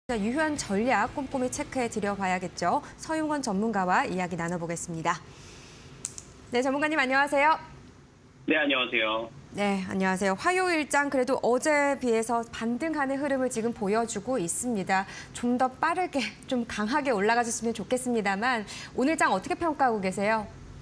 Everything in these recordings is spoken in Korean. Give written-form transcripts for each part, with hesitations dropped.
유효한 전략 꼼꼼히 체크해 드려봐야겠죠. 서윤권 전문가와 이야기 나눠보겠습니다. 네, 전문가님 안녕하세요. 네, 안녕하세요. 네, 안녕하세요. 화요일장 그래도 어제에 비해서 반등하는 흐름을 지금 보여주고 있습니다. 좀 더 빠르게, 좀 강하게 올라가셨으면 좋겠습니다만 오늘 장 어떻게 평가하고 계세요?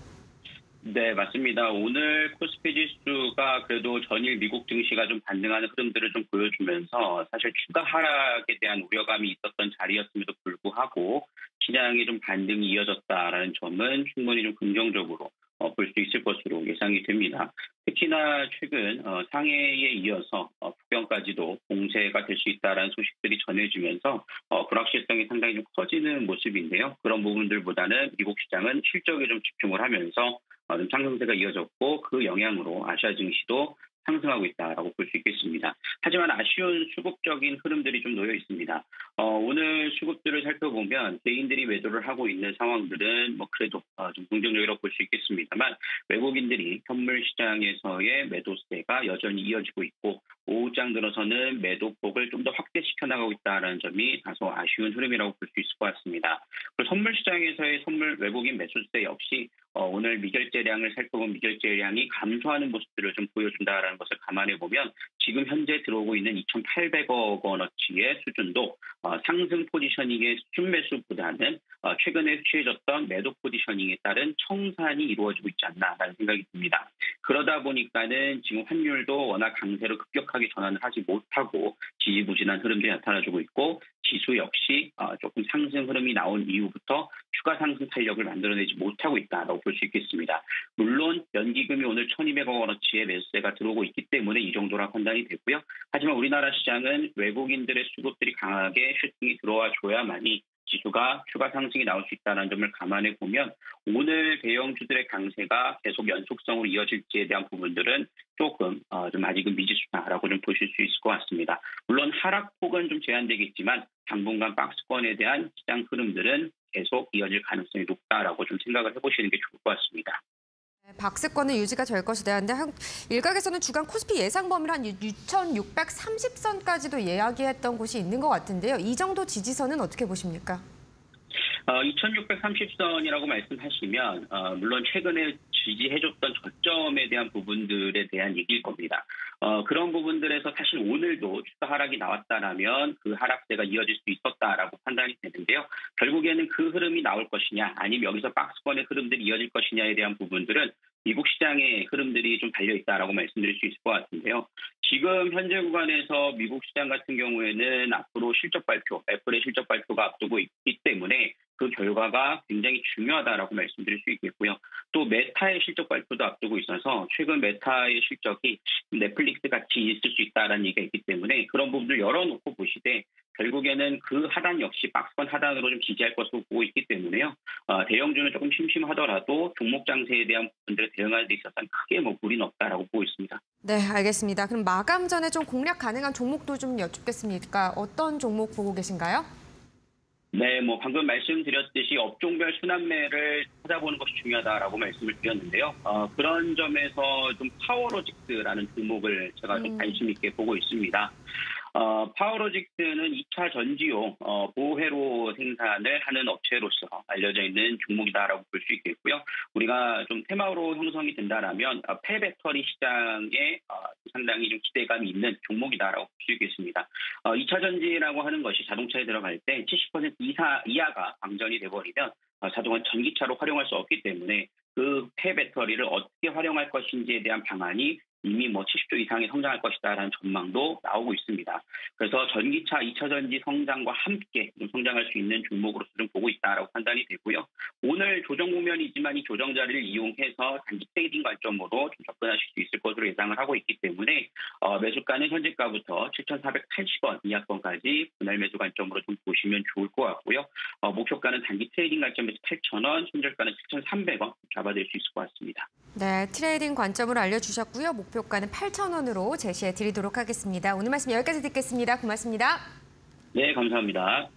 네, 맞습니다. 오늘 코스피 지수가 그래도 전일 미국 증시가 좀 반등하는 흐름들을 좀 보여주면서 사실 추가 하락에 대한 우려감이 있었던 자리였음에도 불구하고 시장이 좀 반등이 이어졌다라는 점은 충분히 좀 긍정적으로 볼 수 있을 것으로 예상이 됩니다. 특히나 최근 상해에 이어서 북경까지도 공세가 될 수 있다는 소식들이 전해지면서 불확실성이 상당히 좀 커지는 모습인데요. 그런 부분들보다는 미국 시장은 실적에 좀 집중을 하면서 좀 상승세가 이어졌고 그 영향으로 아시아 증시도 상승하고 있다라고 볼 수 있겠습니다. 하지만 아쉬운 수급적인 흐름들이 좀 놓여 있습니다. 오늘 수급들을 살펴보면 개인들이 매도를 하고 있는 상황들은 그래도 좀 긍정적이라고 볼 수 있겠습니다만 외국인들이 현물 시장에서의 매도세가 여전히 이어지고 있고 오후장 들어서는 매도폭을 좀 더 확대시켜 나가고 있다는 점이 다소 아쉬운 흐름이라고 볼 수 있을 것 같습니다. 그리고 선물 시장에서의 선물 외국인 매수세 역시 오늘 미결제량을 살펴보면 미결제량이 감소하는 모습들을 좀 보여준다라는 것을 감안해 보면 지금 현재 들어오고 있는 2,800억 원어치의 수준도 상승 포지셔닝의 수준 매수보다는 최근에 취해졌던 매도 포지셔닝에 따른 청산이 이루어지고 있지 않나라는 생각이 듭니다. 그러다 보니까는 지금 환율도 워낙 강세로 급격하게 전환을 하지 못하고 지지부진한 흐름들이 나타나주고 있고 지수 역시 조금 상승 흐름이 나온 이후부터 추가 상승 탄력을 만들어내지 못하고 있다고 볼 수 있겠습니다. 물론 연기금이 오늘 1,200억 원어치의 매수세가 들어오고 있기 때문에 이 정도라 판단이 되고요. 하지만 우리나라 시장은 외국인들의 수급들이 강하게 슈팅이 들어와 줘야만이 지수가 추가 상승이 나올 수 있다는 점을 감안해 보면 오늘 대형주들의 강세가 계속 연속성으로 이어질지에 대한 부분들은 조금 좀 아직은 미지수다라고 좀 보실 수 있을 것 같습니다. 물론 하락폭은 좀 제한되겠지만 당분간 박스권에 대한 시장 흐름들은 계속 이어질 가능성이 높다라고 좀 생각을 해보시는 게 좋을 것 같습니다. 박스권은 유지가 될 것이다. 근데 일각에서는 주간 코스피 예상 범위를 한 6,630선까지도 이야기했던 곳이 있는 것 같은데요. 이 정도 지지선은 어떻게 보십니까? 2,630선이라고 말씀하시면 물론 최근에 지지해줬던 저점에 대한 부분들에 대한 얘기일 겁니다. 그런 부분들에서 사실 오늘도 추가 하락이 나왔다라면 그 하락세가 이어질 수 있었다라고 판단이 되는데요. 결국에는 그 흐름이 나올 것이냐 아니면 여기서 박스권의 흐름들이 이어질 것이냐에 대한 부분들은 미국 시장의 흐름들이 좀 달려있다라고 말씀드릴 수 있을 것 같은데요. 지금 현재 구간에서 미국 시장 같은 경우에는 앞으로 실적 발표, 애플의 실적 발표가 앞두고 있기 때문에 그 결과가 굉장히 중요하다라고 말씀드릴 수 있겠고요. 또 메타의 실적 발표도 앞두고 있어서 최근 메타의 실적이 넷플릭스 같이 있을 수 있다는 얘기가 있기 때문에 그런 부분을 열어놓고 보시되 결국에는 그 하단 역시 박스권 하단으로 좀 지지할 것으로 보고 있기 때문에요. 대형주는 조금 심심하더라도 종목 장세에 대한 부분들을 대응하는 데 있어서는 크게 무리는 없다라고 보고 있습니다. 네, 알겠습니다. 그럼 마감 전에 좀 공략 가능한 종목도 좀 여쭙겠습니까? 어떤 종목 보고 계신가요? 네, 방금 말씀드렸듯이 업종별 순환매를 찾아보는 것이 중요하다라고 말씀을 드렸는데요. 그런 점에서 좀 파워로직스라는 종목을 제가 좀 관심 있게 보고 있습니다. 파워로직스는 2차 전지용 보회로 생산을 하는 업체로서 알려져 있는 종목이다라고 볼 수 있겠고요. 우리가 좀 테마로 형성이 된다라면 폐배터리 시장에 상당히 좀 기대감이 있는 종목이다라고 볼 수 있겠습니다. 2차 전지라고 하는 것이 자동차에 들어갈 때 70% 이하가 방전이 돼버리면 자동차 전기차로 활용할 수 없기 때문에 그 폐배터리를 어떻게 활용할 것인지에 대한 방안이 이미 70조 이상이 성장할 것이다라는 전망도 나오고 있습니다. 그래서 전기차 2차 전지 성장과 함께 좀 성장할 수 있는 종목으로서 좀 보고 있다라고 판단이 되고요. 오늘 조정 국면이지만 이 조정 자리를 이용해서 단기 트레이딩 관점으로 좀 접근하실 수 있을 것으로 예상을 하고 있기 때문에 매수가는 현재가부터 7,480원 이하권까지 분할 매수 관점으로 좀 보시면 좋을 것 같고요. 목표가는 단기 트레이딩 관점에서 8,000원, 손절가는 7,300원 잡아드릴 수 있을 것 같습니다. 네, 트레이딩 관점으로 알려주셨고요. 목표가는 8,000원으로 제시해 드리도록 하겠습니다. 오늘 말씀 여기까지 듣겠습니다. 고맙습니다. 네, 감사합니다.